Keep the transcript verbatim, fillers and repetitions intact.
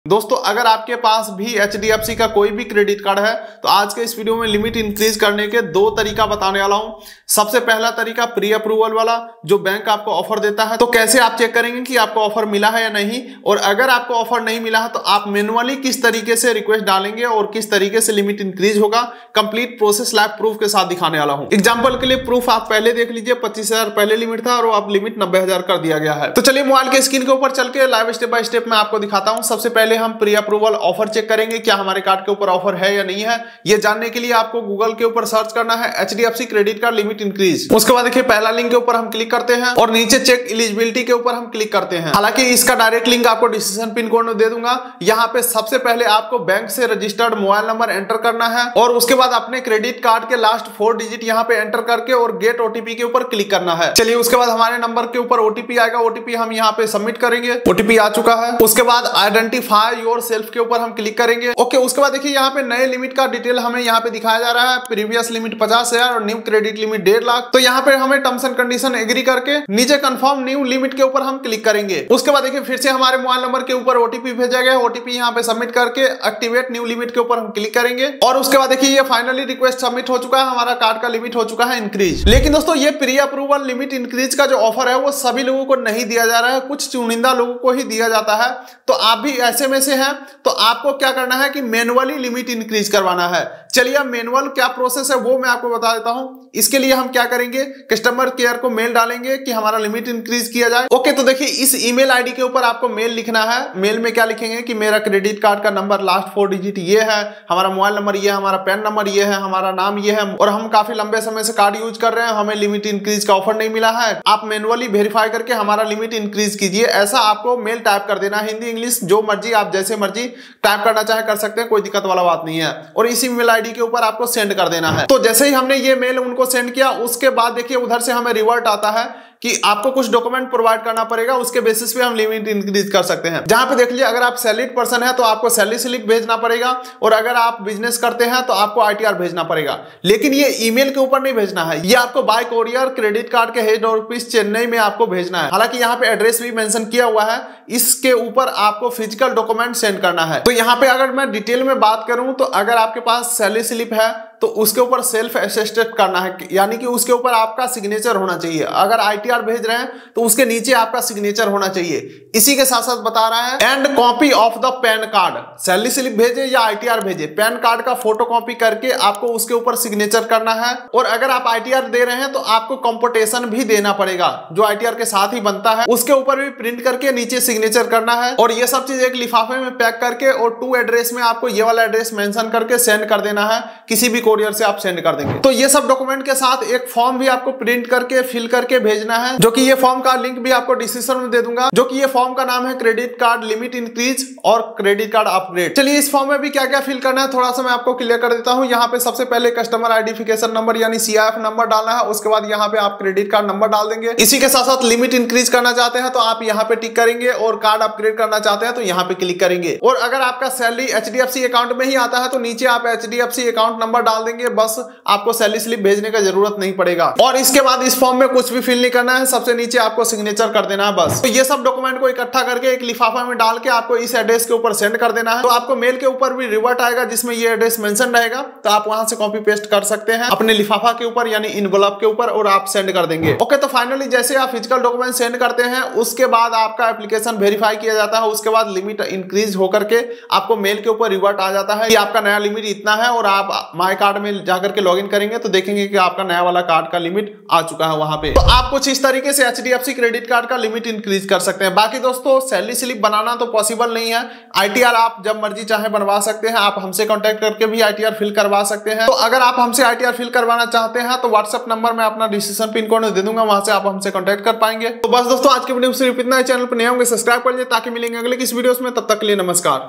दोस्तों अगर आपके पास भी एच डी एफ सी का कोई भी क्रेडिट कार्ड है तो आज के इस वीडियो में लिमिट इंक्रीज करने के दो तरीका बताने वाला हूं। सबसे पहला तरीका प्री अप्रूवल वाला, जो बैंक आपको ऑफर देता है। तो कैसे आप चेक करेंगे कि आपको ऑफर मिला है या नहीं, और अगर आपको ऑफर नहीं मिला है तो आप मैनुअली किस तरीके से रिक्वेस्ट डालेंगे और किस तरीके से लिमिट इंक्रीज होगा, कंप्लीट प्रोसेस लाइव प्रूफ के साथ दिखाने वाला हूं। एग्जाम्पल के लिए प्रूफ आप पहले देख लीजिए, पच्चीस हजार पहले लिमिट था और अब लिमिट नब्बे हजार कर दिया गया है। तो चलिए मोबाइल के स्क्रीन के ऊपर चल के लाइव स्टेप बाय स्टेप मैं आपको दिखाता हूं। सबसे पहले हम प्री अप्रूवल ऑफर चेक करेंगे, क्या हमारे कार्ड के ऊपर ऑफर है या नहीं है। यह जानने के लिए आपको गूगल के ऊपर सर्च करना है H D F C credit card limit increase. उसके बाद देखिए पहला लिंक के ऊपर हम क्लिक करते हैं और नीचे चेक एलिजिबिलिटी के ऊपर हम क्लिक करते हैं। हालांकि इसका डायरेक्ट लिंक आपको डिस्क्रिप्शन पिन कोड में दे दूंगा। यहाँ पे सबसे पहले आपको बैंक से रजिस्टर्ड मोबाइल नंबर एंटर करना है और उसके बाद अपने क्रेडिट कार्ड के लास्ट फोर डिजिट यहाँ पे एंटर करके और गेट ओटीपी के ऊपर क्लिक करना है। चलिए उसके बाद हमारे नंबर के ऊपर ओटीपी आएगा, ओटीपी हम यहाँ पे सबमिट करेंगे। ओटीपी आ चुका है। उसके बाद आइडेंटिफाई योर सेल्फ के ऊपर हम क्लिक करेंगे। ओके, उसके बाद देखिए यहाँ पे नए लिमिट का डिटेल हमें यहाँ पे दिखाया जा रहा है। प्रीवियस लिमिट पचास हजार और न्यू क्रेडिट लिमिट डेढ़ लाख। तो यहाँ पे हमें टर्म्स एंड कंडीशन एग्री करके नीचे कंफर्म न्यू लिमिट के ऊपर हम क्लिक करेंगे। उसके बाद देखिए फिर से हमारे मोबाइल नंबर के ऊपर ओटीपी भेजा गया है, ओटीपी यहाँ पे सबमिट करके एक्टिवेट न्यू लिमिट के ऊपर हम क्लिक करेंगे। और उसके बाद देखिए ये फाइनली रिक्वेस्ट सबमिट हो चुका है, हमारा कार्ड का लिमिट हो चुका है इंक्रीज। लेकिन दोस्तों ये प्री अप्रूवल लिमिट इंक्रीज का जो ऑफर है वो सभी लोगों को नहीं दिया जा रहा है, कुछ चुनिंदा लोगों को ही दिया जाता है। तो आप भी ऐसे में से हैं तो आपको क्या करना है कि मैनुअली लिमिट इंक्रीज करवाना है। चलिए अब मैनुअल क्या प्रोसेस है वो मैं आपको बता देता हूं। इसके लिए हम क्या करेंगे, कस्टमर केयर को मेल डालेंगे कि हमारा लिमिट इंक्रीज किया जाए। ओके, तो देखिए इस ईमेल आईडी के ऊपर आपको मेल लिखना है। मेल में क्या लिखेंगे कि मेरा क्रेडिट कार्ड का नंबर लास्ट फोर डिजिट ये है, हमारा मोबाइल नंबर ये है, हमारा पैन नंबर ये है, हमारा नाम ये है और हम काफी लंबे समय से कार्ड यूज कर रहे हैं, हमें लिमिट इंक्रीज का ऑफर नहीं मिला है। आप मैनुअली वेरीफाई करके हमारा लिमिट इंक्रीज कीजिए। ऐसा आपको मेल टाइप कर देना, हिंदी इंग्लिश जो मर्जी आप जैसे मर्जी टाइप करना चाहे कर सकते हैं, कोई दिक्कत वाला बात नहीं है। और इसी मेल आईडी के ऊपर आपको सेंड कर देना है। तो जैसे ही हमने ये मेल उनको सेंड किया उसके बाद देखिए उधर से हमें रिवर्ट आता है कि आपको कुछ डॉक्यूमेंट प्रोवाइड करना पड़ेगा, उसके बेसिस पे हम लिमिट इंक्रीज कर सकते हैं। जहां पे देख लीजिए अगर आप सैलरीड पर्सन है तो आपको सैलरी स्लिप भेजना पड़ेगा और अगर आप बिजनेस करते हैं तो आपको आईटीआर भेजना पड़ेगा। लेकिन ये ईमेल के ऊपर नहीं भेजना है, ये आपको बाय कोरियर क्रेडिट कार्ड के हेड ऑफिस चेन्नई में आपको भेजना है। हालांकि यहाँ पे एड्रेस भी मेंशन किया हुआ है, इसके ऊपर आपको फिजिकल डॉक्यूमेंट सेंड करना है। तो यहाँ पे अगर मैं डिटेल में बात करूं तो अगर आपके पास सैलरी स्लिप है तो उसके ऊपर सेल्फ अटेस्टेड करना है, यानी कि उसके ऊपर आपका सिग्नेचर होना चाहिए। अगर आईटीआर भेज रहे हैं तो उसके नीचे आपका सिग्नेचर होना चाहिए। इसी के साथ साथ बता रहा है and copy of the PAN card. Salary slip भेजे या आईटीआर भेजे, पैन कार्ड का फोटो कॉपी करके आपको उसके ऊपर सिग्नेचर करना है। और अगर आप आईटीआर दे रहे हैं तो आपको कंपोटेशन भी देना पड़ेगा, जो आईटीआर के साथ ही बनता है, उसके ऊपर भी प्रिंट करके नीचे सिग्नेचर करना है। और ये सब चीज एक लिफाफे में पैक करके और टू एड्रेस में आपको ये वाला एड्रेस मेंशन करके सेंड कर देना है, किसी भी कोरियर से आप सेंड कर देंगे। तो ये सब डॉक्यूमेंट के साथ एक फॉर्म भी आपको प्रिंट करके फिल करके भेजना है, जो कि ये फॉर्म का लिंक भी आपको डिस्क्रिप्शन में दे दूंगा। जो कि ये फॉर्म का नाम है क्रेडिट कार्ड लिमिट इंक्रीज और क्रेडिट कार्ड अपग्रेड। चलिए इस फॉर्म में भी क्या क्या फिल करना है थोड़ा सा मैं आपको क्लियर कर देता हूं। यहाँ पे सबसे पहले कस्टमर आइडेंटिफिकेशन नंबर यानी सीआईएफ नंबर डालना है। उसके बाद यहाँ पे आप क्रेडिट कार्ड नंबर डाल देंगे। इसी के साथ साथ लिमिट इंक्रीज करना चाहते हैं तो आप यहाँ पे टिक करेंगे और कार्ड अपग्रेड करना चाहते हैं तो यहाँ पे क्लिक करेंगे। और अगर आपका सैलरी एचडीएफसी अकाउंट में ही आता है तो नीचे आप एचडीएफसी अकाउंट नंबर डाल देंगे, बस आपको सैलरी स्लिप भेजने का जरूरत नहीं पड़ेगा। और इसके बाद इस फॉर्म में कुछ भी फिल नहीं करना है, सबसे नीचे आपको सिग्नेचर कर देना है बस। तो ये सब डॉक्यूमेंट को इकट्ठा करके एक लिफाफा में डाल के आपको इस एड्रेस के ऊपर सेंड कर देना है। तो आपको मेल के ऊपर भी रिवर्ट आएगा जिसमें ये एड्रेस मेंशन रहेगा, तो आप वहां से कॉपी पेस्ट कर सकते हैं अपने लिफाफा के ऊपर यानी इनवलप के ऊपर और आप सेंड कर देंगे। ओके, तो फाइनली जैसे आप फिजिकल डॉक्यूमेंट सेंड करते हैं उसके बाद आपका एप्लीकेशन वेरीफाई किया जाता है। उसके बाद लिमिट इंक्रीज होकर के आपको मेल के ऊपर रिवर्ट आ जाता है कि आपका नया लिमिट इतना है और आप माई कार्ड में जाकर के लॉग इन करेंगे तो देखेंगे कि आपका नया वाला कार्ड का लिमिट आ चुका है वहां पे। तो आप कुछ इस तरीके से एचडीएफसी क्रेडिट कार्ड का लिमिट इंक्रीज कर सकते हैं। बाकी दोस्तों सैलरी स्लिप बनाना तो पॉसिबल नहीं है, आईटीआर आप जब मर्जी चाहे बनवा सकते हैं। आप हमसे कांटेक्ट करके भी आईटीआर फिल करवा सकते हैं। तो अगर आप हमसे आईटीआर फिल करवाना चाहते हैं तो व्हाट्सएप नंबर में अपना डिस्क्रिप्शन पिन कोड दे दूंगा, वहां से आप हमसे कांटेक्ट कर पाएंगे। तो बस दोस्तों आज की वीडियो सिर्फ इतना ही। चैनल पर नए होंगे सब्सक्राइब कर लीजिए ताकि मिलेंगे अगले किस वीडियो में, तब तक के लिए नमस्कार।